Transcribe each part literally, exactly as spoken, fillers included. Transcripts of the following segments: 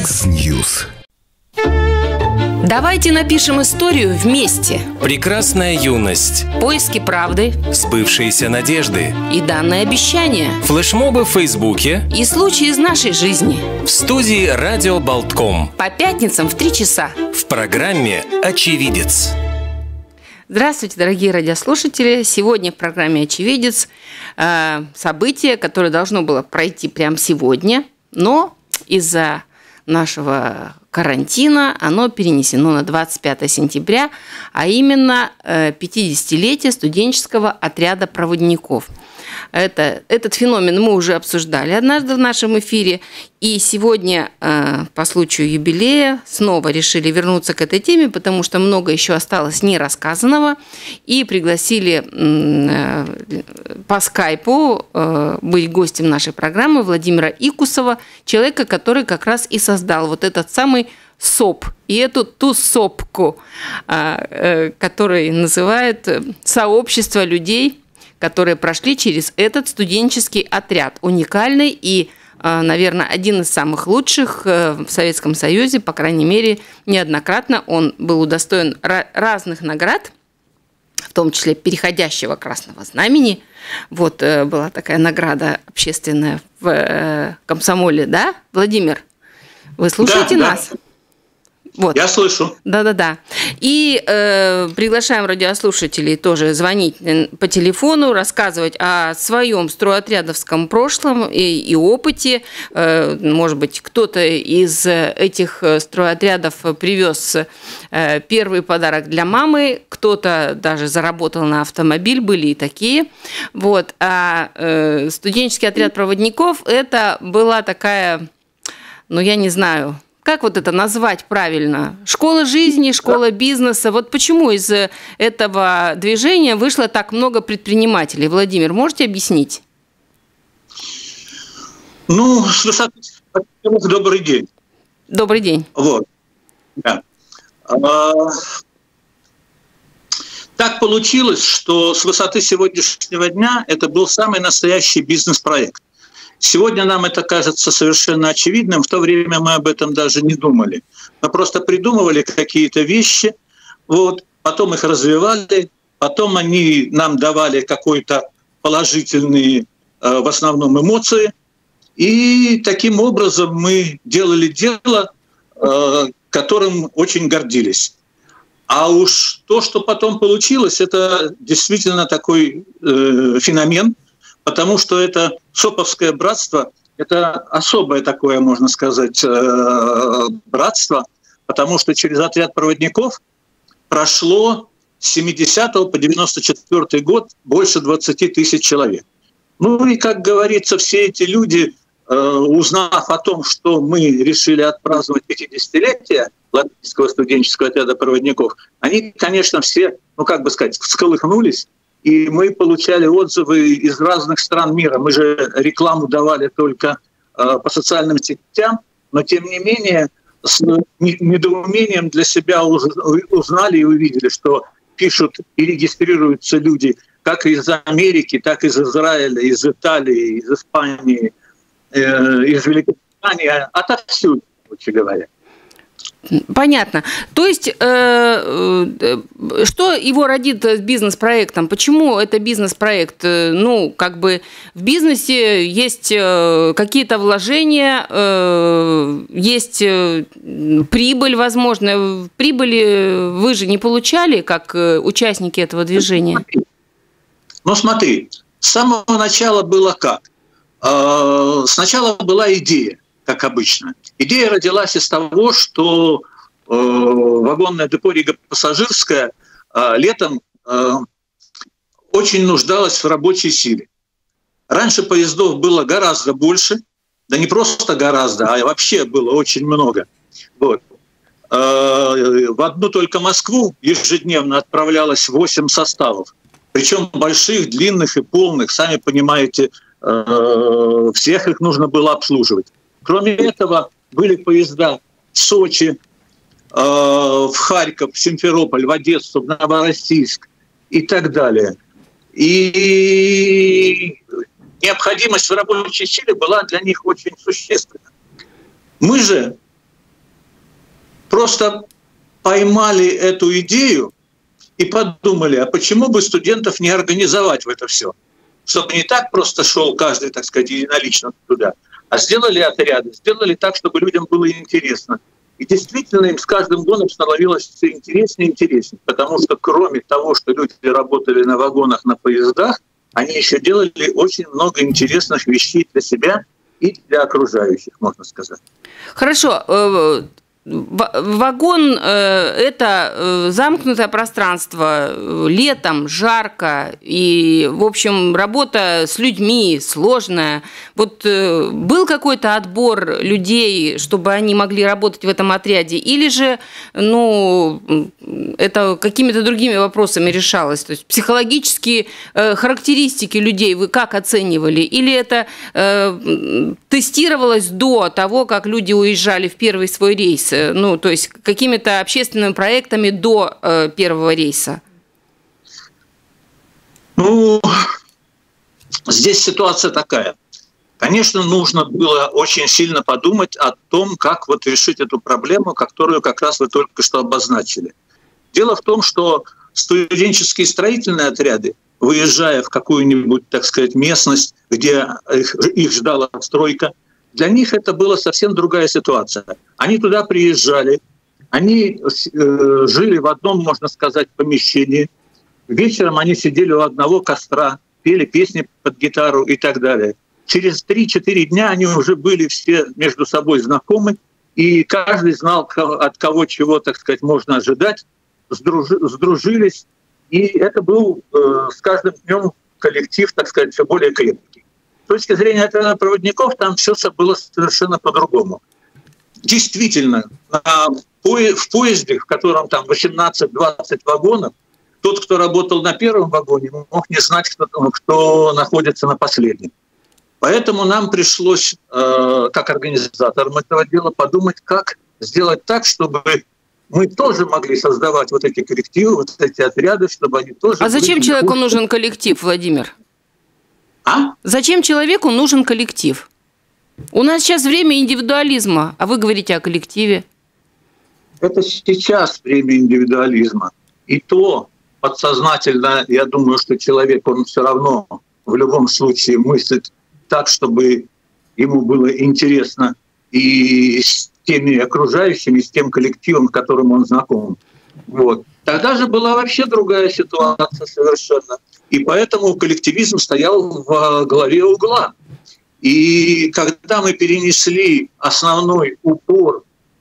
Яндекс.Ньюс. Давайте напишем историю вместе. Прекрасная юность. Поиски правды. Сбывшиеся надежды. И данные обещания. Флешмобы в Фейсбуке. И случаи из нашей жизни. В студии Радио Болтком. По пятницам в три часа. В программе «Очевидец». Здравствуйте, дорогие радиослушатели. Сегодня в программе «Очевидец» э, событие, которое должно было пройти прямо сегодня, но из-за нашего карантина оно перенесено на двадцать пятое сентября, а именно э, пятидесятилетие студенческого отряда проводников. Это, этот феномен мы уже обсуждали однажды в нашем эфире, и сегодня э, по случаю юбилея снова решили вернуться к этой теме, потому что много еще осталось нерассказанного, и пригласили э, по скайпу э, быть гостем нашей программы Владимира Икусова, человека, который как раз и создал вот этот самый СОП, и эту тусопку, э, э, который называют «Сообщество людей», которые прошли через этот студенческий отряд. Уникальный и, наверное, один из самых лучших в Советском Союзе. По крайней мере, неоднократно он был удостоен разных наград, в том числе переходящего Красного Знамени. Вот была такая награда общественная в комсомоле, да, Владимир? Вы слушаете да, нас? Да. Вот. Я слышу. Да-да-да. И э, приглашаем радиослушателей тоже звонить по телефону, рассказывать о своем стройотрядовском прошлом и, и опыте. Э, может быть, кто-то из этих стройотрядов привез э, первый подарок для мамы, кто-то даже заработал на автомобиль, были и такие. Вот. А э, студенческий отряд проводников – это была такая, ну, я не знаю, как вот это назвать правильно? Школа жизни, школа бизнеса. Вот почему из этого движения вышло так много предпринимателей? Владимир, можете объяснить? Ну, с высоты... Добрый день. Добрый день. Вот. Да. А, так получилось, что с высоты сегодняшнего дня это был самый настоящий бизнес-проект. Сегодня нам это кажется совершенно очевидным, в то время мы об этом даже не думали. Мы просто придумывали какие-то вещи, вот, потом их развивали, потом они нам давали какой-то положительные, э, в основном, эмоции, и таким образом мы делали дело, э, которым очень гордились. А уж то, что потом получилось, это действительно такой э, феномен, потому что это СОПовское братство, это особое такое, можно сказать, братство, потому что через отряд проводников прошло с семидесятого по девяносто четвёртый год больше двадцати тысяч человек. Ну и, как говорится, все эти люди, узнав о том, что мы решили отпраздновать пятидесятилетие Латвийского студенческого отряда проводников, они, конечно, все, ну как бы сказать, всколыхнулись. И мы получали отзывы из разных стран мира. Мы же рекламу давали только э, по социальным сетям, но тем не менее с недоумением для себя узнали и увидели, что пишут и регистрируются люди как из Америки, так и из Израиля, из Италии, из Испании, э, из Великобритании, отовсюду, короче говоря. Понятно. То есть, э, э, что его родит с бизнес-проектом? Почему это бизнес-проект? Ну, как бы в бизнесе есть какие-то вложения, э, есть прибыль, возможно. Прибыли вы же не получали, как участники этого движения? Ну, смотри, с самого начала было как? Э, сначала была идея, как обычно. Идея родилась из того, что э, вагонное депо Рига-Пассажирская э, летом э, очень нуждалась в рабочей силе. Раньше поездов было гораздо больше, да не просто гораздо, а вообще было очень много. Вот. Э, в одну только Москву ежедневно отправлялось восемь составов, причем больших, длинных и полных, сами понимаете, э, всех их нужно было обслуживать. Кроме этого, были поезда в Сочи, э, в Харьков, в Симферополь, в Одессу, в Новороссийск и так далее. И необходимость в рабочей силе была для них очень существенна. Мы же просто поймали эту идею и подумали, а почему бы студентов не организовать в это все? Чтобы не так просто шел каждый, так сказать, единолично туда, а сделали отряды, сделали так, чтобы людям было интересно. И действительно им с каждым годом становилось все интереснее и интереснее, потому что кроме того, что люди работали на вагонах, на поездах, они еще делали очень много интересных вещей для себя и для окружающих, можно сказать. Хорошо. Вагон – это замкнутое пространство, летом жарко, и, в общем, работа с людьми сложная. Вот был какой-то отбор людей, чтобы они могли работать в этом отряде, или же ну, это какими-то другими вопросами решалось? То есть психологические характеристики людей вы как оценивали? Или это тестировалось до того, как люди уезжали в первый свой рейс? Ну, то есть какими-то общественными проектами до э, первого рейса? Ну, здесь ситуация такая. Конечно, нужно было очень сильно подумать о том, как вот решить эту проблему, которую как раз вы только что обозначили. Дело в том, что студенческие строительные отряды, выезжая в какую-нибудь, так сказать, местность, где их, их ждала стройка, для них это была совсем другая ситуация. Они туда приезжали, они э, жили в одном, можно сказать, помещении. Вечером они сидели у одного костра, пели песни под гитару и так далее. Через три-четыре дня они уже были все между собой знакомы, и каждый знал, от кого чего, так сказать, можно ожидать, сдружились. И это был э, с каждым днем коллектив, так сказать, все более крепкий. С точки зрения проводников там все было совершенно по-другому. Действительно, в поезде, в котором там восемнадцать-двадцать вагонов, тот, кто работал на первом вагоне, мог не знать, кто, кто находится на последнем. Поэтому нам пришлось, как организаторам этого дела, подумать, как сделать так, чтобы мы тоже могли создавать вот эти коллективы, вот эти отряды, чтобы они тоже... А зачем человеку нужен коллектив, Владимир? А? Зачем человеку нужен коллектив? У нас сейчас время индивидуализма, а вы говорите о коллективе. Это сейчас время индивидуализма. И то подсознательно, я думаю, что человек, он все равно в любом случае мыслит так, чтобы ему было интересно и с теми окружающими, с тем коллективом, с которым он знаком. Вот. Тогда же была вообще другая ситуация совершенно. И поэтому коллективизм стоял в главе угла. И когда мы перенесли основной упор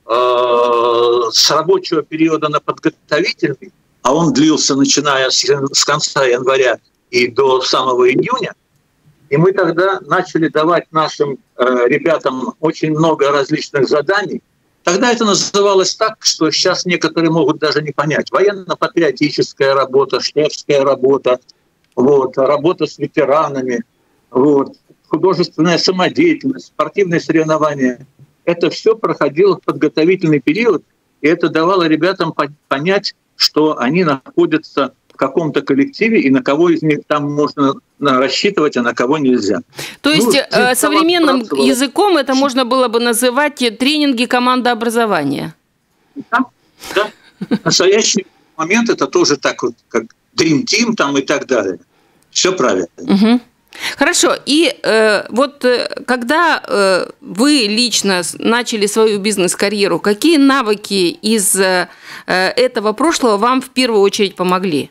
э, с рабочего периода на подготовительный, а он длился начиная с, с конца января и до самого июня, и мы тогда начали давать нашим э, ребятам очень много различных заданий, тогда это называлось так, что сейчас некоторые могут даже не понять. Военно-патриотическая работа, шефская работа, вот, работа с ветеранами, вот, художественная самодеятельность, спортивные соревнования. Это все проходило в подготовительный период, и это давало ребятам понять, что они находятся в каком-то коллективе, и на кого из них там можно рассчитывать, а на кого нельзя. То есть ну, современным языком это можно было бы называть тренинги командообразования? Да, да. В настоящий момент это тоже так вот, как Dream Team там и так далее. Все правильно. Угу. Хорошо. И э, вот э, когда э, вы лично начали свою бизнес-карьеру, какие навыки из э, этого прошлого вам в первую очередь помогли?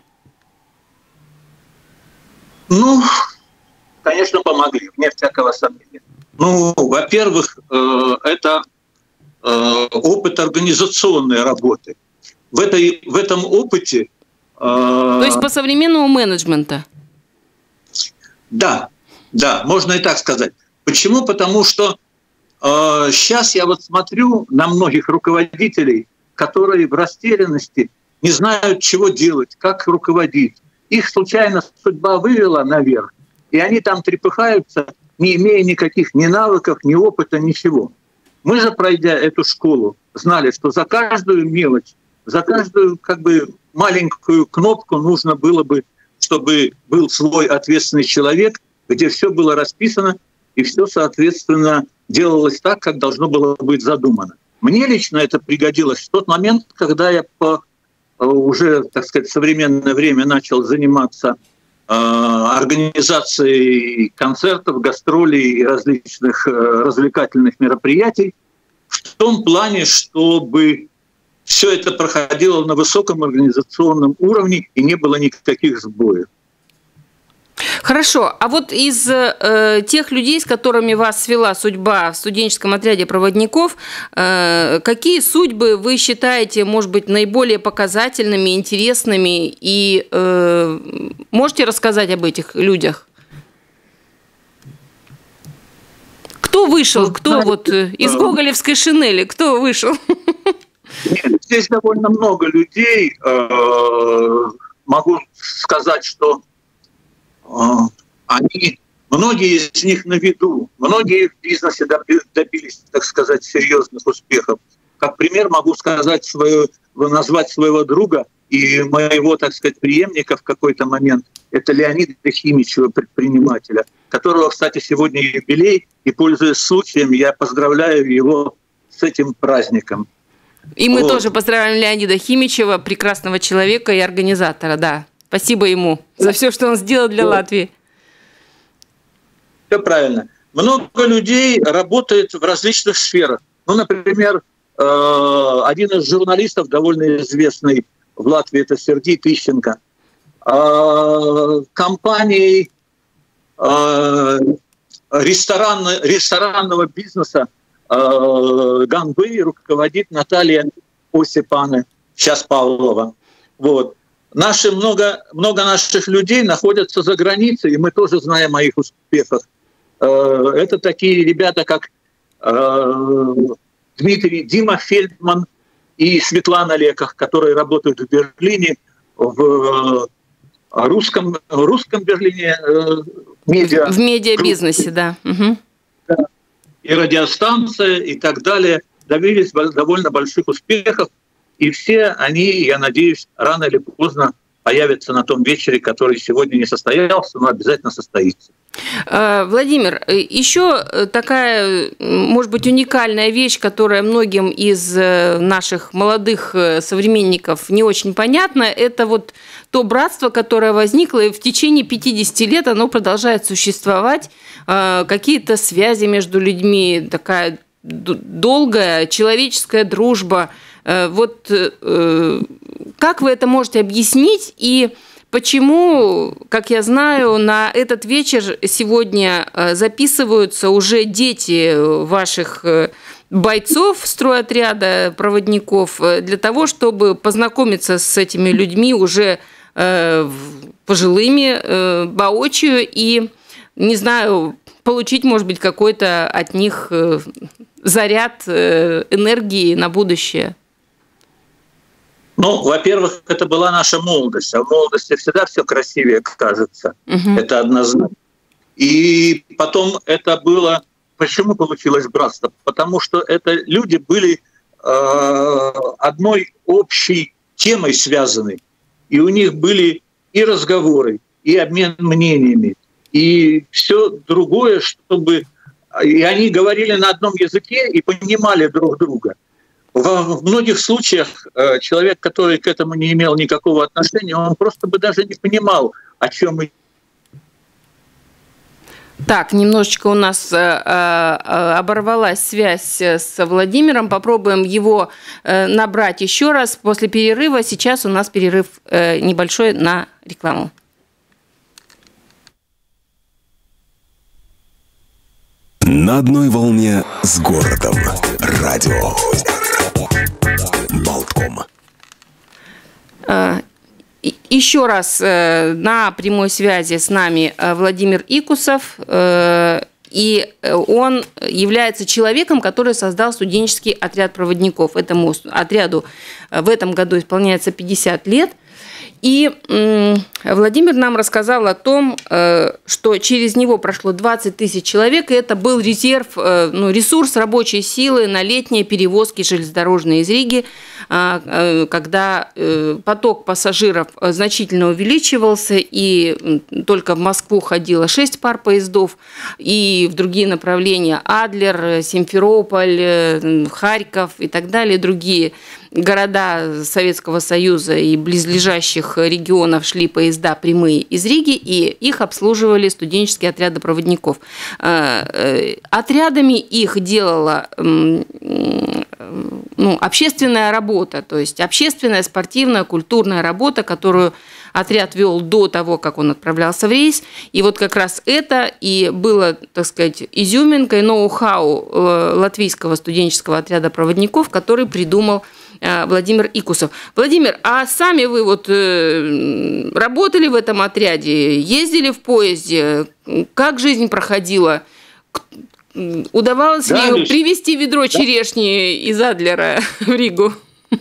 Ну, конечно, помогли, вне всякого сомнения. Ну, во-первых, э, это э, опыт организационной работы. В, этой, в этом опыте... Э, То есть по современному менеджменту? Да, да, можно и так сказать. Почему? Потому что э, сейчас я вот смотрю на многих руководителей, которые в растерянности не знают, чего делать, как руководить. Их случайно судьба вывела наверх, и они там трепыхаются, не имея никаких ни навыков, ни опыта, ничего. Мы же, пройдя эту школу, знали, что за каждую мелочь, за каждую как бы маленькую кнопку нужно было бы, чтобы был свой ответственный человек, где все было расписано, и все, соответственно, делалось так, как должно было быть задумано. Мне лично это пригодилось в тот момент, когда я по уже, так сказать, в современное время начал заниматься э, организацией концертов, гастролей и различных э, развлекательных мероприятий в том плане, чтобы все это проходило на высоком организационном уровне и не было никаких сбоев. Хорошо, а вот из э, тех людей, с которыми вас свела судьба в студенческом отряде проводников, э, какие судьбы вы считаете, может быть, наиболее показательными, интересными, и э, можете рассказать об этих людях? Кто вышел, Ну, кто знаете, вот э, из гоголевской шинели, кто вышел? Нет, здесь довольно много людей. Э, могу сказать, что они, многие из них на виду, многие в бизнесе добились, так сказать, серьезных успехов. Как пример могу сказать свою, назвать своего друга и моего, так сказать, преемника в какой-то момент. Это Леонида Химичева, предпринимателя, которого, кстати, сегодня юбилей, и, пользуясь случаем, я поздравляю его с этим праздником. И мы вот. тоже поздравляем Леонида Химичева, прекрасного человека и организатора, да. Спасибо ему за все, что он сделал для Латвии. Все правильно. Много людей работает в различных сферах. Ну, например, один из журналистов, довольно известный в Латвии, это Сергей Тыщенко, компанией ресторан, ресторанного бизнеса Ганбы руководит Наталья Осипане, сейчас Павлова. Вот. Наши, много, много наших людей находятся за границей, и мы тоже знаем о их успехах. Это такие ребята, как Дмитрий, Дима Фельдман и Светлана Леках, которые работают в Берлине, в русском, русском Берлине медиа. В медиабизнесе, да. Угу. И радиостанция, и так далее, добились довольно больших успехов. И все они, я надеюсь, рано или поздно появятся на том вечере, который сегодня не состоялся, но обязательно состоится. Владимир, еще такая, может быть, уникальная вещь, которая многим из наших молодых современников не очень понятна, это вот то братство, которое возникло, и в течение пятидесяти лет оно продолжает существовать, какие-то связи между людьми, такая долгая человеческая дружба. Вот как вы это можете объяснить и почему, как я знаю, на этот вечер сегодня записываются уже дети ваших бойцов стройотряда проводников для того, чтобы познакомиться с этими людьми уже пожилыми, воочию и, не знаю, получить, может быть, какой-то от них заряд энергии на будущее? Ну, во-первых, это была наша молодость. А в молодости всегда все красивее кажется. Uh-huh. Это однозначно. И потом это было... Почему получилось братство? Потому что это люди были э, одной общей темой связаны. И у них были и разговоры, и обмен мнениями, и все другое, чтобы... И они говорили на одном языке и понимали друг друга. В многих случаях человек, который к этому не имел никакого отношения, он просто бы даже не понимал, о чем мы. Так, немножечко у нас оборвалась связь с Владимиром. Попробуем его набрать еще раз после перерыва. Сейчас у нас перерыв небольшой на рекламу. На одной волне с городом. Радио Болтком. Еще раз на прямой связи с нами Владимир Икусов, и он является человеком, который создал студенческий отряд проводников. Этому отряду в этом году исполняется пятьдесят лет. И Владимир нам рассказал о том, что через него прошло двадцать тысяч человек, и это был резерв, ну, ресурс рабочей силы на летние перевозки железнодорожные из Риги, когда поток пассажиров значительно увеличивался, и только в Москву ходило шесть пар поездов, и в другие направления Адлер, Симферополь, Харьков и так далее, другие города Советского Союза и близлежащих регионов шли поезда прямые из Риги, и их обслуживали студенческие отряды проводников. Отрядами их делала ну, общественная работа, то есть общественная, спортивная, культурная работа, которую отряд вел до того, как он отправлялся в рейс. И вот как раз это и было, так сказать, изюминкой, ноу-хау латвийского студенческого отряда проводников, который придумал Владимир Икусов. Владимир, а сами вы вот э, работали в этом отряде, ездили в поезде? Как жизнь проходила? Удавалось да, ли привезти ведро да. черешни из Адлера в Ригу?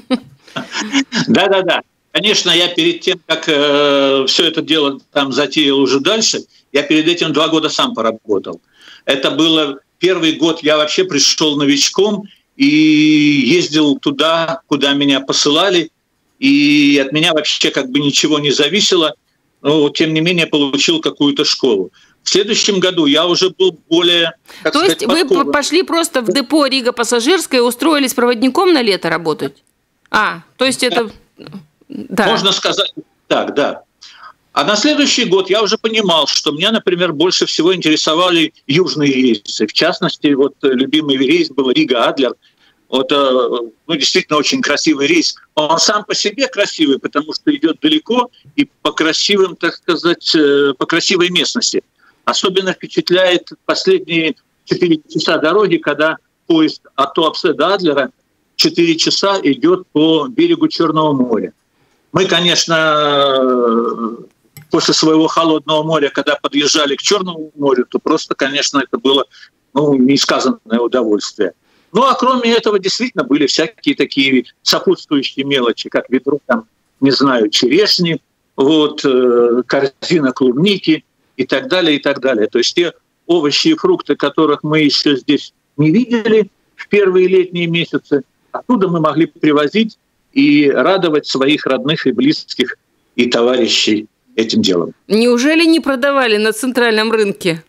Да-да-да. Конечно, я перед тем, как э, все это дело там затеял уже дальше, я перед этим два года сам поработал. Это было первый год, я вообще пришел новичком, и ездил туда, куда меня посылали, и от меня вообще как бы ничего не зависело, но тем не менее получил какую-то школу. В следующем году я уже был более... То сказать, есть вы подкован. Пошли просто в депо Рига Пассажирская и устроились проводником на лето работать? А, то есть это... Да. Можно сказать так, да. А на следующий год я уже понимал, что меня, например, больше всего интересовали южные рейсы. В частности, вот любимый рейс был Рига-Адлер. Вот, ну, действительно очень красивый рейс. Он сам по себе красивый, потому что идет далеко и по красивым, так сказать, по красивой местности. Особенно впечатляет последние четыре часа дороги, когда поезд от Туапсе до Адлера четыре часа идет по берегу Черного моря. Мы, конечно, после своего холодного моря, когда подъезжали к Черному морю, то просто, конечно, это было ну, несказанное удовольствие. Ну, а кроме этого, действительно, были всякие такие сопутствующие мелочи, как ведро, там, не знаю, черешни, вот, э, корзина клубники и так далее, и так далее. То есть те овощи и фрукты, которых мы еще здесь не видели в первые летние месяцы, оттуда мы могли привозить и радовать своих родных и близких и товарищей этим делом. Неужели не продавали на центральном рынке?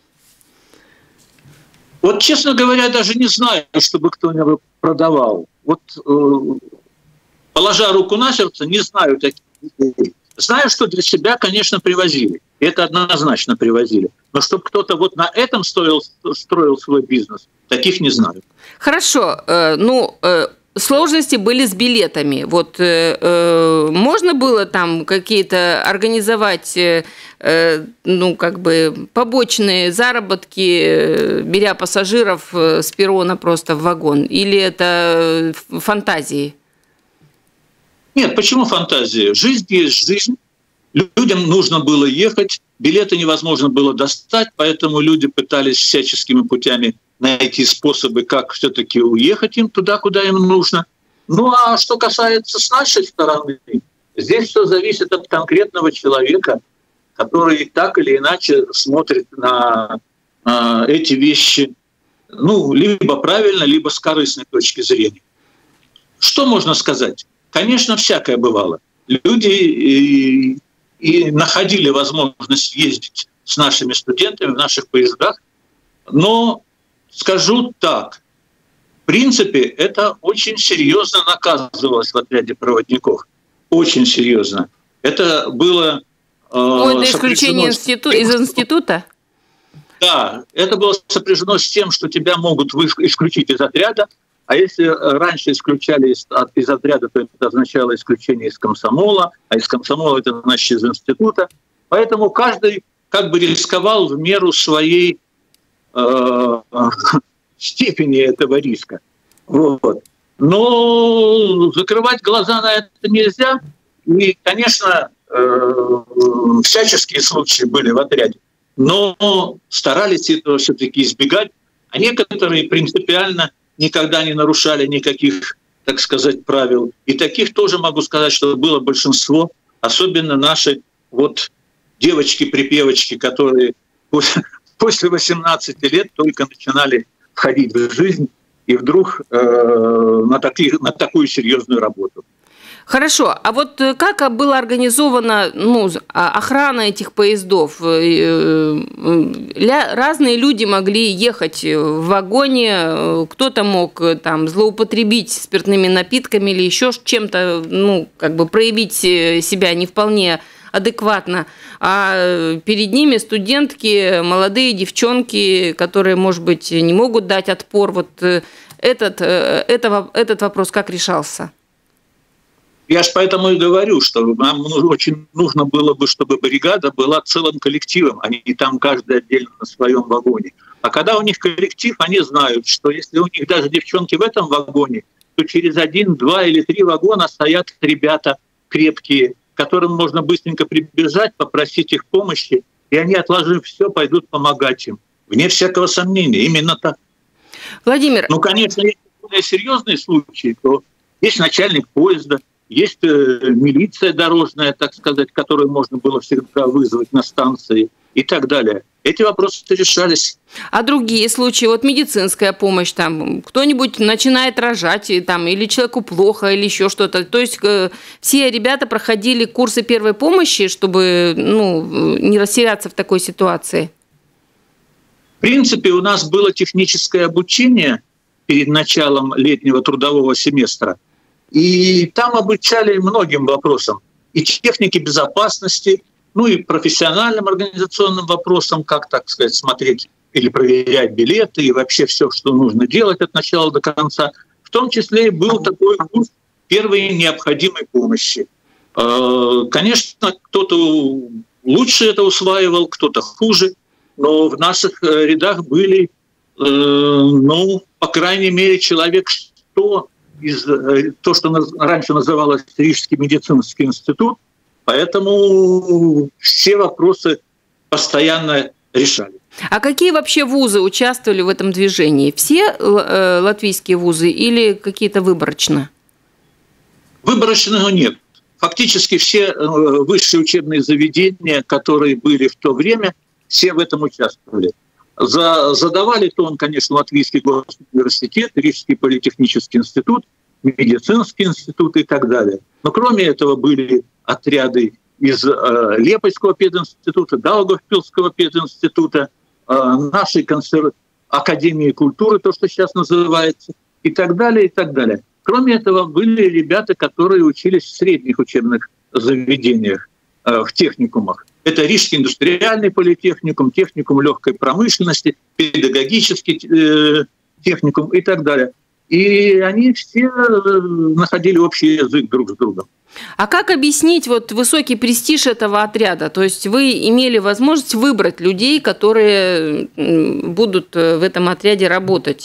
Вот, честно говоря, даже не знаю, чтобы кто-нибудь продавал. Вот, э, положа руку на сердце, не знаю таких людей. Знаю, что для себя, конечно, привозили. И это однозначно привозили. Но чтобы кто-то вот на этом строил, строил свой бизнес, таких не знаю. Хорошо. Э, ну... Э... Сложности были с билетами. Вот э, э, можно было там какие-то организовать, э, ну как бы побочные заработки, э, беря пассажиров с перрона просто в вагон, или это фантазии? Нет, почему фантазии? Жизнь есть жизнь. Людям нужно было ехать, билеты невозможно было достать, поэтому люди пытались всяческими путями найти способы, как все-таки уехать им туда, куда им нужно. Ну а что касается с нашей стороны, здесь все зависит от конкретного человека, который так или иначе смотрит на э, эти вещи, ну, либо правильно, либо с корыстной точки зрения. Что можно сказать? Конечно, всякое бывало. Люди и, и находили возможность ездить с нашими студентами в наших поездах, но скажу так, в принципе, это очень серьезно наказывалось в отряде проводников. Очень серьезно. Это было... Э, Ой, до исключения институ... из института? Да, это было сопряжено с тем, что тебя могут исключить из отряда, а если раньше исключали из, из отряда, то это означало исключение из комсомола, а из комсомола это значит из института. Поэтому каждый как бы рисковал в меру своей степени этого риска. Вот. Но закрывать глаза на это нельзя. И, конечно, всяческие случаи были в отряде. Но старались этого все-таки избегать. А некоторые принципиально никогда не нарушали никаких, так сказать, правил. И таких тоже могу сказать, что было большинство. особенно наши вот девочки-припевочки, которые после восемнадцати лет только начинали входить в жизнь и вдруг э, на, такие, на такую серьезную работу. Хорошо, а вот как была организована ну, охрана этих поездов? Разные люди могли ехать в вагоне, кто-то мог там злоупотребить спиртными напитками или еще чем-то, ну, как бы проявить себя не вполне адекватно, а перед ними студентки, молодые девчонки, которые, может быть, не могут дать отпор. Вот этот, это, этот вопрос как решался? Я же поэтому и говорю, что нам очень нужно было бы, чтобы бригада была целым коллективом, а не там каждый отдельно на своем вагоне. А когда у них коллектив, они знают, что если у них даже девчонки в этом вагоне, то через один, два или три вагона стоят ребята крепкие, к которым можно быстренько прибежать, попросить их помощи, и они, отложив все, пойдут помогать им. Вне всякого сомнения, именно так. Владимир. Ну, конечно, если более серьезные случаи, то есть начальник поезда, есть милиция дорожная, так сказать, которую можно было всегда вызвать на станции и так далее. Эти вопросы решались. А другие случаи, вот медицинская помощь, там кто-нибудь начинает рожать, там, или человеку плохо, или еще что-то. То есть все ребята проходили курсы первой помощи, чтобы ну, не растеряться в такой ситуации? В принципе, у нас было техническое обучение перед началом летнего трудового семестра. И там обучали многим вопросам. И технике безопасности, ну и профессиональным организационным вопросам, как, так сказать, смотреть или проверять билеты, и вообще все, что нужно делать от начала до конца. В том числе и был такой курс первой необходимой помощи. Конечно, кто-то лучше это усваивал, кто-то хуже, но в наших рядах были, ну, по крайней мере, человек сто из то, что раньше называлось Рижский медицинский институт, поэтому все вопросы постоянно решали. А какие вообще вузы участвовали в этом движении? Все латвийские вузы или какие-то выборочно? Выборочного нет. Фактически все высшие учебные заведения, которые были в то время, все в этом участвовали. Задавали тон, конечно, Латвийский госуниверситет, Рижский политехнический институт, медицинский институт и так далее. Но кроме этого были отряды из э, Лепойского пединститута, Даугавпилского пединститута, э, нашей консер... Академии культуры, то, что сейчас называется, и так далее, и так далее. Кроме этого были ребята, которые учились в средних учебных заведениях, э, в техникумах. Это Рижский индустриальный политехникум, техникум легкой промышленности, педагогический э, техникум и так далее. И они все находили общий язык друг с другом. А как объяснить вот высокий престиж этого отряда? То есть вы имели возможность выбрать людей, которые будут в этом отряде работать.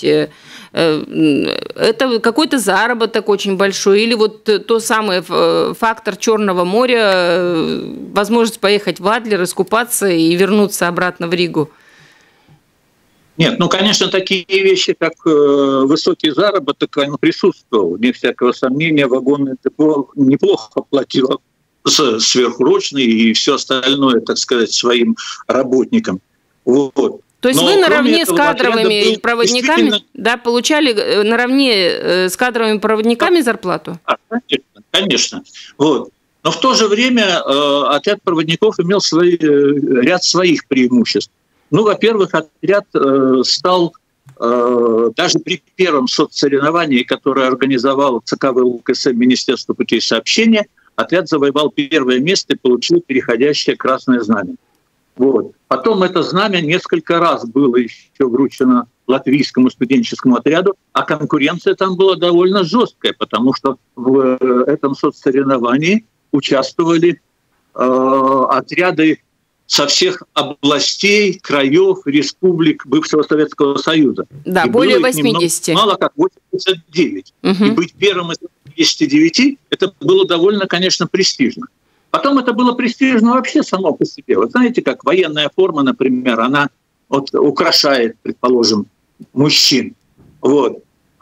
Это какой-то заработок очень большой или вот то самое фактор Черного моря, возможность поехать в Адлер, искупаться и вернуться обратно в Ригу? Нет, ну, конечно, такие вещи, как э, высокий заработок, он присутствовал. Вне всякого сомнения, вагонное депо неплохо платило сверхурочный и все остальное, так сказать, своим работникам. Вот. То есть Но вы наравне этого, с кадровыми проводниками действительно... да, получали наравне с кадровыми проводниками зарплату? А, конечно, конечно. Вот. Но в то же время э, отряд проводников имел свои, э, ряд своих преимуществ. Ну, во-первых, отряд э, стал э, даже при первом соцсоревновании, которое организовал ЦК ВЛКСМ Министерство путей сообщения, отряд завоевал первое место и получил переходящее красное знамя. Вот. Потом это знамя несколько раз было еще вручено латвийскому студенческому отряду, а конкуренция там была довольно жесткая, потому что в этом соцсоревновании участвовали э, отряды со всех областей, краев, республик бывшего Советского Союза. Да, и более восьмидесяти. Немного, мало как восемьдесят девять. Угу. И быть первым из восьмидесяти девяти, это было довольно, конечно, престижно. Потом это было престижно вообще само по себе. Вы знаете, как военная форма, например, она вот украшает, предположим, мужчин. Вот.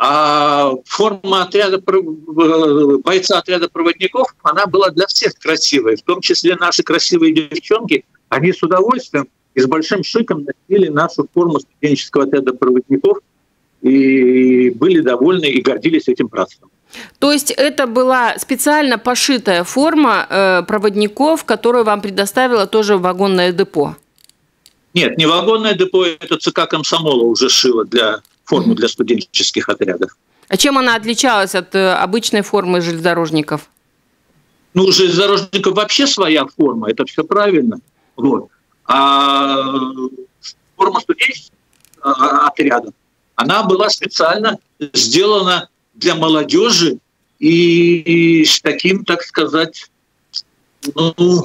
А форма отряда, бойца отряда проводников, она была для всех красивой, в том числе наши красивые девчонки, они с удовольствием и с большим шиком носили нашу форму студенческого отряда проводников и были довольны и гордились этим братством. То есть это была специально пошитая форма э, проводников, которую вам предоставило тоже вагонное депо? Нет, не вагонное депо, это ЦК комсомола уже шило для форму для студенческих отрядов. А чем она отличалась от э, обычной формы железнодорожников? Ну, у железнодорожников вообще своя форма, это все правильно. Вот. А форма студенческих отрядов, она была специально сделана для молодежи и с таким, так сказать, ну,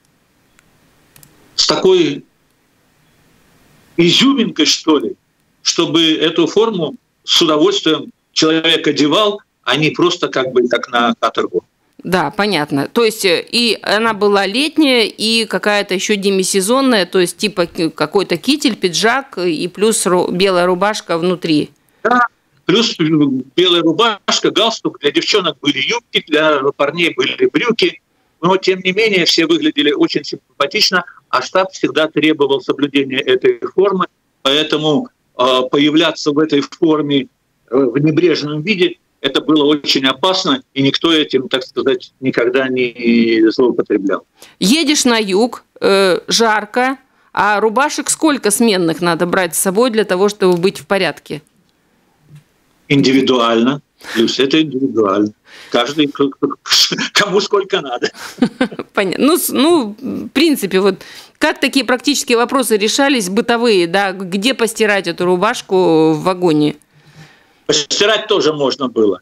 с такой изюминкой, что ли, чтобы эту форму с удовольствием человек одевал, а не просто как бы так на каторгу. Да, понятно. То есть и она была летняя, и какая-то еще демисезонная, то есть типа какой-то китель, пиджак и плюс белая рубашка внутри. Да, плюс белая рубашка, галстук. Для девчонок были юбки, для парней были брюки. Но, тем не менее, все выглядели очень симпатично, а штаб всегда требовал соблюдения этой формы. Поэтому э, появляться в этой форме э, в небрежном виде – это было очень опасно, и никто этим, так сказать, никогда не злоупотреблял. Едешь на юг, э, жарко, а рубашек сколько сменных надо брать с собой для того, чтобы быть в порядке? Индивидуально. Плюс это индивидуально. Каждый, кому сколько надо. Понятно. Ну, ну, в принципе, вот как такие практические вопросы решались, бытовые, да, где постирать эту рубашку в вагоне? Постирать тоже можно было.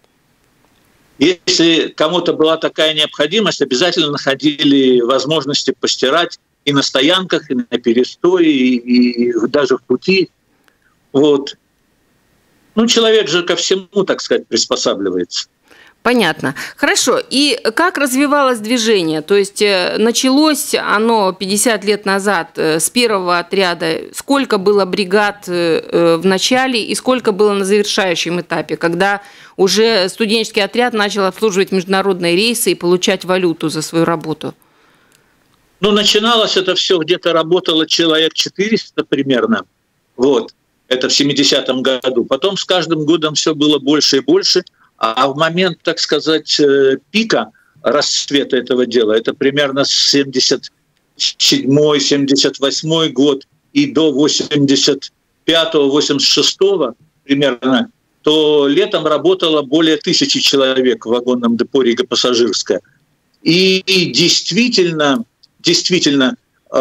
Если кому-то была такая необходимость, обязательно находили возможности постирать и на стоянках, и на перестое, и, и даже в пути. Вот. Ну, человек же ко всему, так сказать, приспосабливается. Понятно. Хорошо. И как развивалось движение? То есть началось оно пятьдесят лет назад с первого отряда. Сколько было бригад в начале и сколько было на завершающем этапе, когда уже студенческий отряд начал обслуживать международные рейсы и получать валюту за свою работу? Ну, начиналось это все, где-то работало человек четыреста примерно. Вот. Это в семидесятом году. Потом с каждым годом все было больше и больше. А в момент, так сказать, пика расцвета этого дела, это примерно с семьдесят седьмой — семьдесят восьмой год и до восемьдесят пятого — восемьдесят шестого примерно, то летом работало более тысячи человек в вагонном депо Рига-Пассажирская. И действительно, действительно,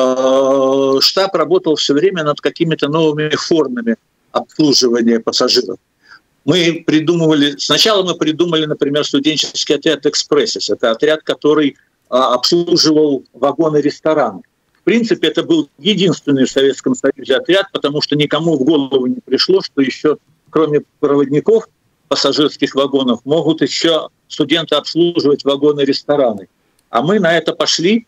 штаб работал все время над какими-то новыми формами обслуживания пассажиров. Мы придумывали, сначала мы придумали, например, студенческий отряд «Экспрессис». Это отряд, который обслуживал вагоны-рестораны. В принципе, это был единственный в Советском Союзе отряд, потому что никому в голову не пришло, что еще, кроме проводников пассажирских вагонов, могут еще студенты обслуживать вагоны-рестораны. А мы на это пошли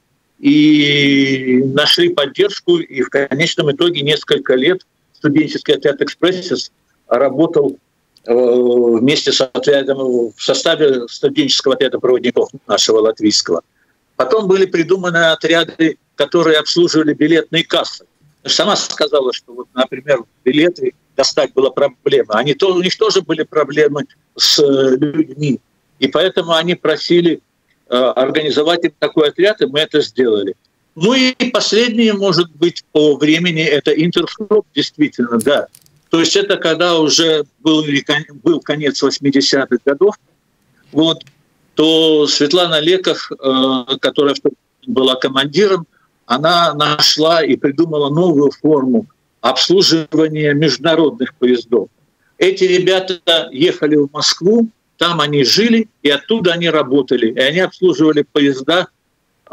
и нашли поддержку, и в конечном итоге несколько лет студенческий отряд «Экспрессис» работал вместе с отрядом, в составе студенческого отряда проводников нашего латвийского. Потом были придуманы отряды, которые обслуживали билетные кассы. Сама сказала, что, вот, например, билеты достать была проблема. Они, то, у них тоже были проблемы с людьми. И поэтому они просили э, организовать им такой отряд, и мы это сделали. Ну и последнее, может быть, по времени, это Интерфлот, действительно, да. То есть это когда уже был, был конец восьмидесятых годов, вот, то Светлана Леках, э, которая была командиром, она нашла и придумала новую форму обслуживания международных поездов. Эти ребята ехали в Москву, там они жили, и оттуда они работали. И они обслуживали поезда э,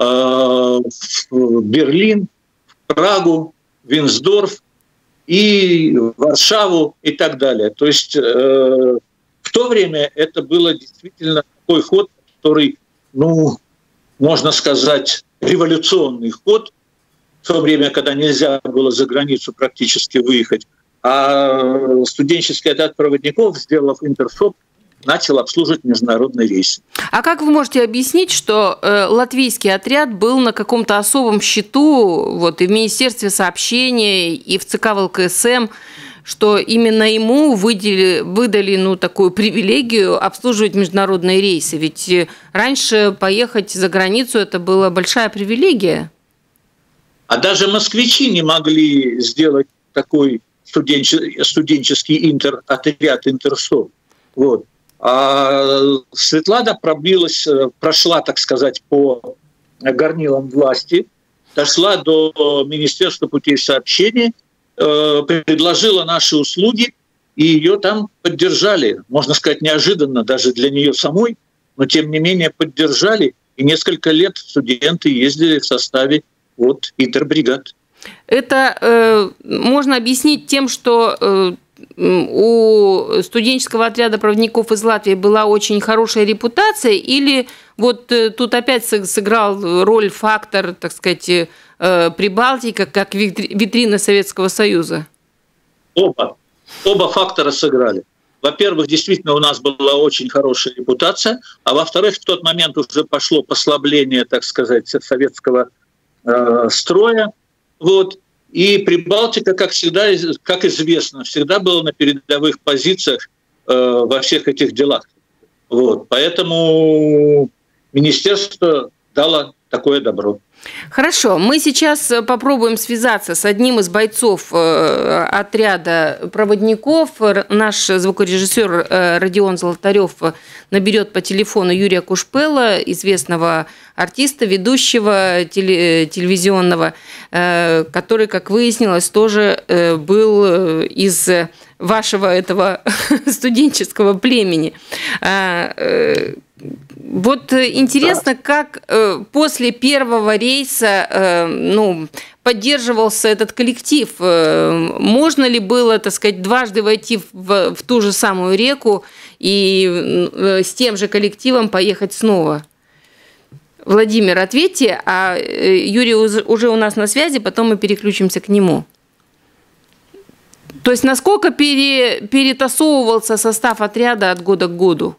в Берлин, в Прагу, Винсдорф, и Варшаву и так далее. То есть э, в то время это было действительно такой ход, который, ну, можно сказать, революционный ход, в то время, когда нельзя было за границу практически выехать. а студенческий отряд проводников, сделав интерсоп, начал обслуживать международные рейсы. А как вы можете объяснить, что э, латвийский отряд был на каком-то особом счету вот, и в Министерстве сообщений, и в ЦК ВЛКСМ, что именно ему выдали, выдали ну, такую привилегию обслуживать международные рейсы? Ведь раньше поехать за границу – это была большая привилегия. А даже москвичи не могли сделать такой студенческий интер-отряд, интерсоп. Вот. А Светлана пробилась, прошла, так сказать, по горнилам власти, дошла до Министерства путей сообщения, предложила наши услуги, и ее там поддержали. Можно сказать, неожиданно даже для нее самой, но тем не менее поддержали. И несколько лет студенты ездили в составе вот, интербригад. Это э, можно объяснить тем, что э, у студенческого отряда проводников из Латвии была очень хорошая репутация, или вот э, тут опять сыграл роль фактор, так сказать, э, Прибалтика, как витрина Советского Союза? Оба. Оба фактора сыграли. Во-первых, действительно у нас была очень хорошая репутация, а во-вторых, в тот момент уже пошло послабление, так сказать, советского э, строя. Вот. И Прибалтика, как всегда, как известно, всегда была на передовых позициях э, во всех этих делах. Вот. Поэтому министерство дало такое добро. Хорошо, мы сейчас попробуем связаться с одним из бойцов отряда проводников. Наш звукорежиссер Родион Золотарев наберет по телефону Юрия Кушпела, известного артиста, ведущего телевизионного, который, как выяснилось, тоже был из вашего этого студенческого племени. Вот интересно, как э, после первого рейса э, ну, поддерживался этот коллектив. Э, можно ли было, так сказать, дважды войти в, в ту же самую реку и э, с тем же коллективом поехать снова? Владимир, ответьте, а Юрий уже у нас на связи, потом мы переключимся к нему. То есть насколько пере, перетасовывался состав отряда от года к году?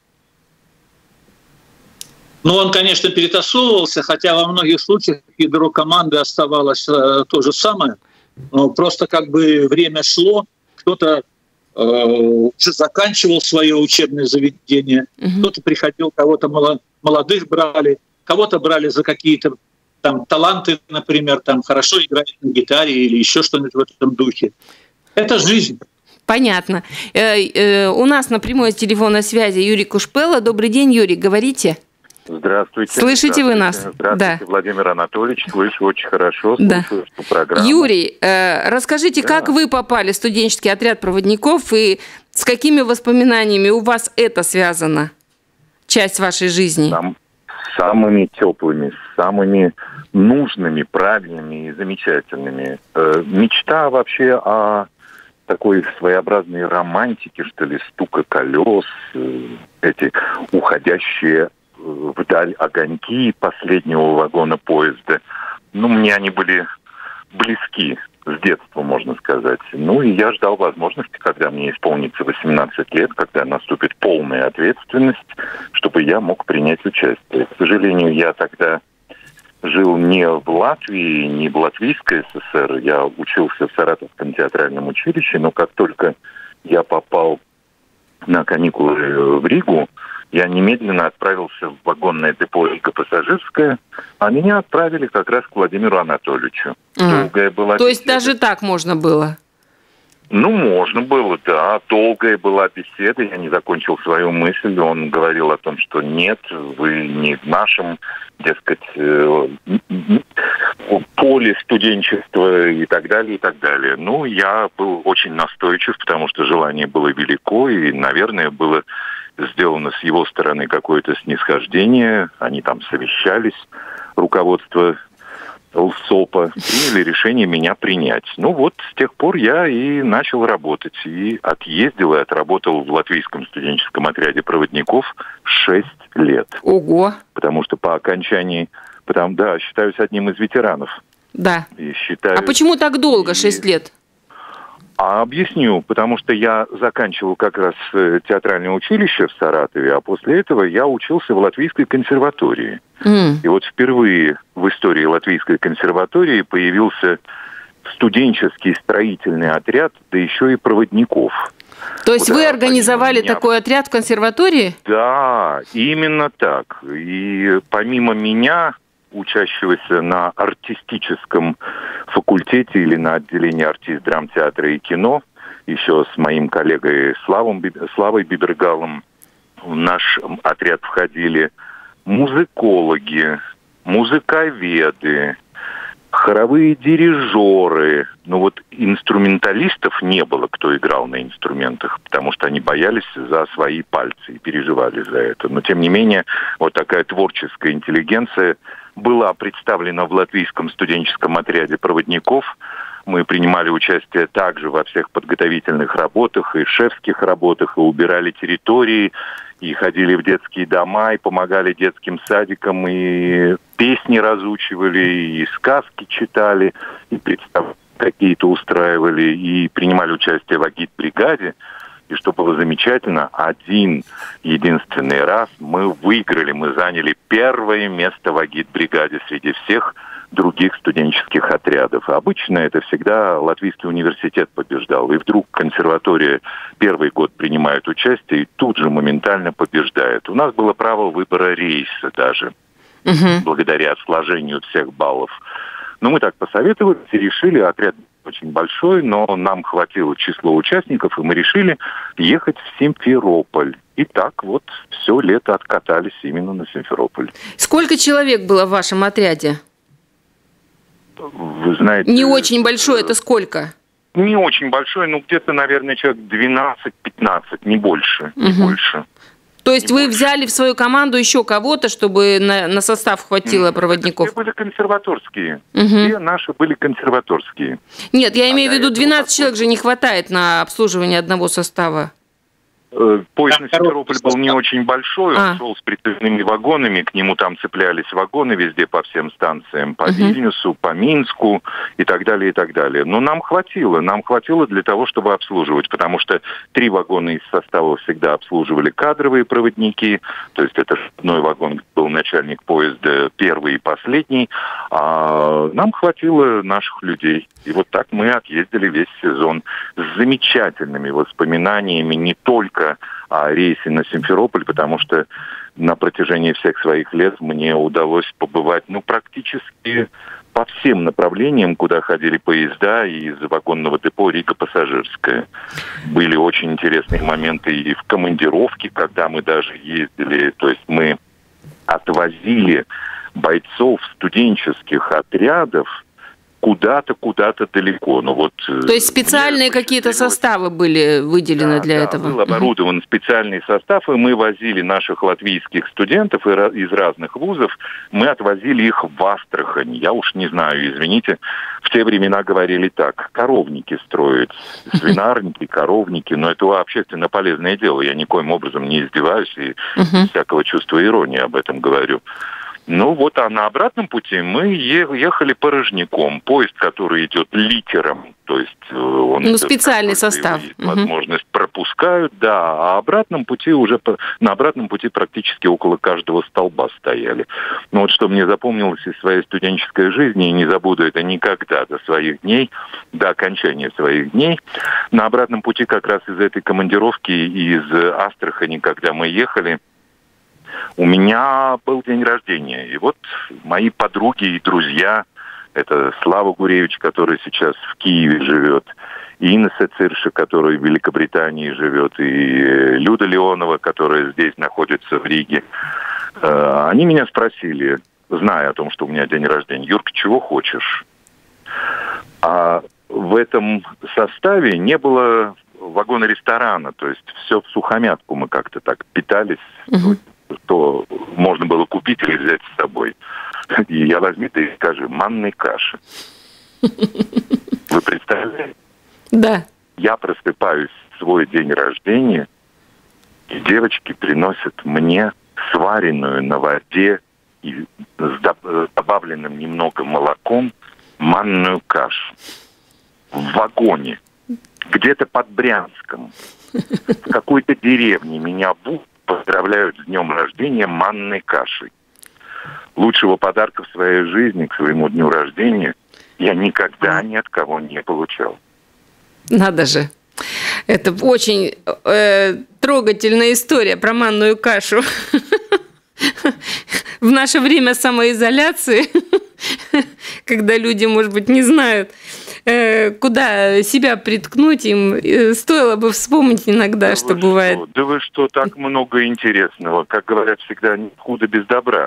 Ну, он, конечно, перетасовывался, хотя во многих случаях ядро команды оставалось э, то же самое. Но просто как бы время шло, кто-то э, уже заканчивал свое учебное заведение, угу. Кто-то приходил, кого-то молодых брали, кого-то брали за какие-то там таланты, например, там хорошо играть на гитаре или еще что-нибудь в этом духе. Это жизнь. Понятно. Э, э, у нас на прямой телефонной связи Юрий Кушпела. Добрый день, Юрий, говорите. Здравствуйте. Слышите Здравствуйте. вы нас? Здравствуйте, да. Владимир Анатольевич. Слышу очень хорошо, да. слушаю эту программу. Юрий, э, расскажите, да. как вы попали в студенческий отряд проводников и с какими воспоминаниями у вас это связано, часть вашей жизни? Сам, самыми теплыми, самыми нужными, правильными и замечательными. Э, мечта вообще о такой своеобразной романтике, что ли, стука колес, э, эти уходящие вдаль огоньки последнего вагона поезда. Ну, мне они были близки с детства, можно сказать. Ну, и я ждал возможности, когда мне исполнится восемнадцать лет, когда наступит полная ответственность, чтобы я мог принять участие. К сожалению, я тогда жил не в Латвии, не в Латвийской ССР. Я учился в Саратовском театральном училище, но как только я попал на каникулы в Ригу, я немедленно отправился в вагонное депо Рига-Пассажирская, а меня отправили как раз к Владимиру Анатольевичу. Mm. Долгая была То беседа. есть даже так можно было? Ну, можно было, да. Долгая была беседа, я не закончил свою мысль. Он говорил о том, что нет, вы не в нашем, дескать, поле студенчества и так далее, и так далее. Ну, я был очень настойчив, потому что желание было велико, и, наверное, было сделано с его стороны какое-то снисхождение. Они там совещались, руководство ЛСОПа, приняли решение меня принять. Ну вот, с тех пор я и начал работать. И отъездил и отработал в латвийском студенческом отряде проводников шесть лет. Ого! Потому что по окончании... Потому, да, считаюсь одним из ветеранов. Да. И считаюсь, а почему так долго, шесть лет? А объясню, потому что я заканчивал как раз театральное училище в Саратове, а после этого я учился в Латвийской консерватории. Mm. И вот впервые в истории Латвийской консерватории появился студенческий строительный отряд, да еще и проводников. То есть вы организовали меня... такой отряд в консерватории? Да, именно так. И помимо меня, учащегося на артистическом факультете или на отделении артист драмтеатра и кино, еще с моим коллегой Славом, Славой Бибергалом, в наш отряд входили музыкологи, музыковеды, хоровые дирижеры. Ну вот инструменталистов не было, кто играл на инструментах, потому что они боялись за свои пальцы и переживали за это. Но тем не менее, вот такая творческая интеллигенция была представлена в латвийском студенческом отряде проводников. Мы принимали участие также во всех подготовительных работах и шефских работах, и убирали территории, и ходили в детские дома, и помогали детским садикам, и песни разучивали, и сказки читали, и представления какие-то устраивали, и принимали участие в агит-бригаде. И что было замечательно, один единственный раз мы выиграли, мы заняли первое место в агит-бригаде среди всех других студенческих отрядов. Обычно это всегда Латвийский университет побеждал. И вдруг консерватория первый год принимает участие и тут же моментально побеждает. У нас было право выбора рейса даже, угу. благодаря сложению всех баллов. Но мы так посоветовались и решили, отряд очень большой, но нам хватило число участников, и мы решили ехать в Симферополь. И так вот все лето откатались именно на Симферополь. Сколько человек было в вашем отряде? Вы знаете... Не очень большой, это сколько? Не очень большой, ну где-то, наверное, человек двенадцать-пятнадцать, не больше, не угу. больше. То есть не вы больше. взяли в свою команду еще кого-то, чтобы на, на состав хватило проводников? Все были консерваторские. Угу. Все наши были консерваторские. Нет, я имею а в виду, двенадцать человек же не хватает на обслуживание одного состава. Поезд на Симферополь был не очень большой, он а. шел с прицепными вагонами, к нему там цеплялись вагоны везде по всем станциям, по uh-huh. Вильнюсу, по Минску и так далее, и так далее. Но нам хватило, нам хватило для того, чтобы обслуживать, потому что три вагона из состава всегда обслуживали кадровые проводники, то есть это одной вагон был начальник поезда первый и последний, а нам хватило наших людей. И вот так мы отъездили весь сезон с замечательными воспоминаниями не только о рейсе на Симферополь, потому что на протяжении всех своих лет мне удалось побывать ну, практически по всем направлениям, куда ходили поезда, и из вагонного депо Рига-Пассажирская. Были очень интересные моменты и в командировке, когда мы даже ездили, то есть мы отвозили бойцов студенческих отрядов куда-то, куда-то далеко. Ну, вот, то есть специальные какие-то составы были выделены да, для да, этого? Был оборудован угу. специальный состав, и мы возили наших латвийских студентов из разных вузов, мы отвозили их в Астрахань. Я уж не знаю, извините, в те времена говорили так, коровники строят, свинарники, коровники, но это общественно полезное дело, я никоим образом не издеваюсь и без всякого чувства иронии об этом говорю. Ну вот, а на обратном пути мы ехали порожняком. Поезд, который идет литером, то есть он... Ну, специальный состав. Возможность угу. пропускают, да. А обратном пути уже... На обратном пути практически около каждого столба стояли. Ну вот что мне запомнилось из своей студенческой жизни, и не забуду это никогда до своих дней, до окончания своих дней. На обратном пути как раз из этой командировки из Астрахани, когда мы ехали, у меня был день рождения, и вот мои подруги и друзья, это Слава Гуревич, который сейчас в Киеве живет, и Инесса Цирша, которая в Великобритании живет, и Люда Леонова, которая здесь находится в Риге, они меня спросили, зная о том, что у меня день рождения: Юрка, чего хочешь? А в этом составе не было вагона ресторана, то есть все в сухомятку мы как-то так питались, uh-huh. что можно было купить или взять с собой. И я возьми, ты и скажи: манной каши. Вы представляете? Да. Я просыпаюсь в свой день рождения, и девочки приносят мне сваренную на воде и с добавленным немного молоком манную кашу в вагоне. где-то под Брянском, в какой-то деревне меня поздравляют с днем рождения манной кашей. Лучшего подарка в своей жизни к своему дню рождения я никогда ни от кого не получал. Надо же. Это очень э, трогательная история про манную кашу. В наше время самоизоляции, когда люди, может быть, не знают, куда себя приткнуть, им стоило бы вспомнить иногда, да что бывает. Что? Да вы что, так много интересного. Как говорят всегда, худо без добра.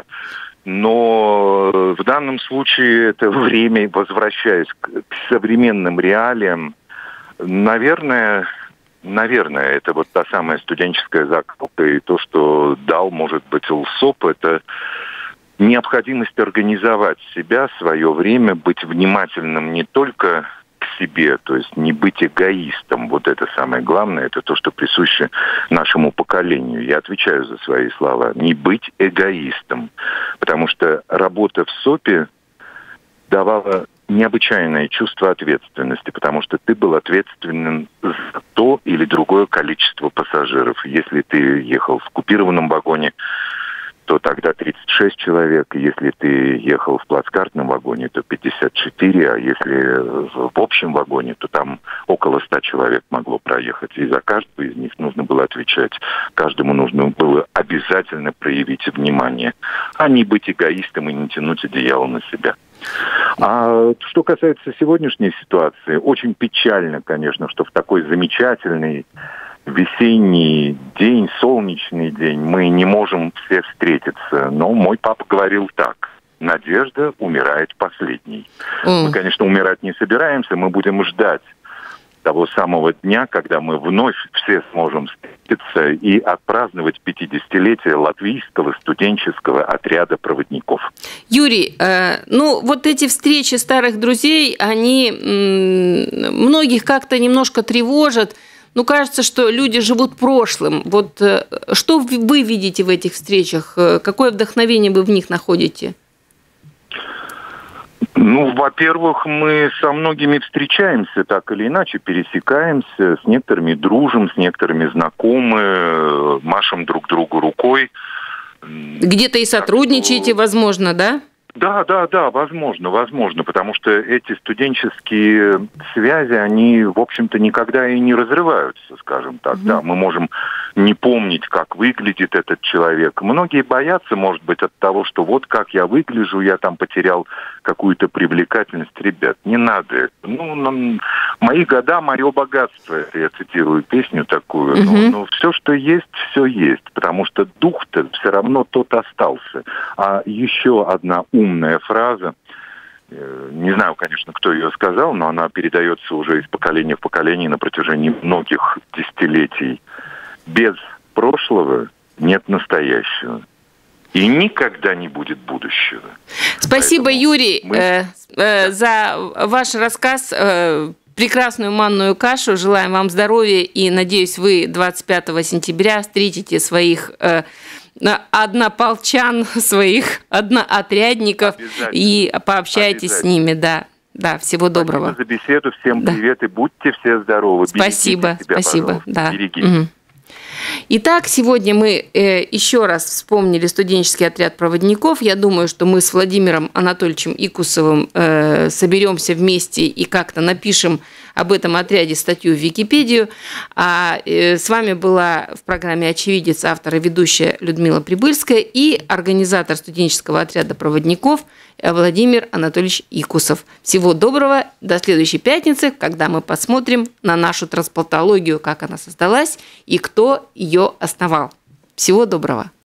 Но в данном случае это время, возвращаясь к, к современным реалиям, наверное, наверное, это вот та самая студенческая закалка, и то, что дал, может быть, ЛСОП, это необходимость организовать себя, свое время, быть внимательным не только к себе, то есть не быть эгоистом. Вот это самое главное, это то, что присуще нашему поколению. Я отвечаю за свои слова. Не быть эгоистом. Потому что работа в СОПе давала необычайное чувство ответственности, потому что ты был ответственен за то или другое количество пассажиров. Если ты ехал в купированном вагоне, то тогда тридцать шесть человек. Если ты ехал в плацкартном вагоне, то пятьдесят четыре. А если в общем вагоне, то там около ста человек могло проехать. И за каждого из них нужно было отвечать. Каждому нужно было обязательно проявить внимание, а не быть эгоистом и не тянуть одеяло на себя. А что касается сегодняшней ситуации, очень печально, конечно, что в такой замечательный весенний день, солнечный день, мы не можем все встретиться. Но мой папа говорил так: надежда умирает последней. Mm. Мы, конечно, умирать не собираемся, мы будем ждать того самого дня, когда мы вновь все сможем встретиться и отпраздновать пятидесятилетие латвийского студенческого отряда проводников. Юрий, э, ну вот эти встречи старых друзей, они м- многих как-то немножко тревожат. Ну, кажется, что люди живут прошлым. Вот э, что вы видите в этих встречах? Какое вдохновение вы в них находите? Ну, во-первых, мы со многими встречаемся, так или иначе, пересекаемся, с некоторыми дружим, с некоторыми знакомы, машем друг другу рукой. Где-то и сотрудничаете, что... возможно, да? Да, да, да, возможно, возможно, потому что эти студенческие связи, они, в общем-то, никогда и не разрываются, скажем так, mm-hmm. да. Мы можем не помнить, как выглядит этот человек. Многие боятся, может быть, от того, что вот как я выгляжу, я там потерял какую-то привлекательность. Ребят, не надо это. Ну, нам... мои года, мое богатство, я цитирую песню такую. Mm-hmm. Ну, ну, все, что есть, все есть, потому что дух-то все равно тот остался. А еще одна умная фраза, не знаю, конечно, кто ее сказал, но она передается уже из поколения в поколение на протяжении многих десятилетий. Без прошлого нет настоящего. И никогда не будет будущего. Спасибо, Поэтому Юрий, мы... э, э, за ваш рассказ. Э, прекрасную манную кашу. Желаем вам здоровья и, надеюсь, вы двадцать пятого сентября встретите своих э, однополчан, своих одноотрядников и пообщаетесь с ними. Да, да, всего доброго. Спасибо за беседу. Всем да. привет и будьте все здоровы. Спасибо, себя, спасибо. Да. Берегите. Угу. Итак, сегодня мы э, еще раз вспомнили студенческий отряд проводников. Я думаю, что мы с Владимиром Анатольевичем Икусовым э, соберемся вместе и как-то напишем об этом отряде статью в Википедию. А э, с вами была в программе «Очевидец» автор и ведущая Людмила Прибыльская и организатор студенческого отряда проводников Владимир Анатольевич Икусов. Всего доброго, до следующей пятницы, когда мы посмотрим на нашу трансплантологию, как она создалась и кто ее основал. Всего доброго.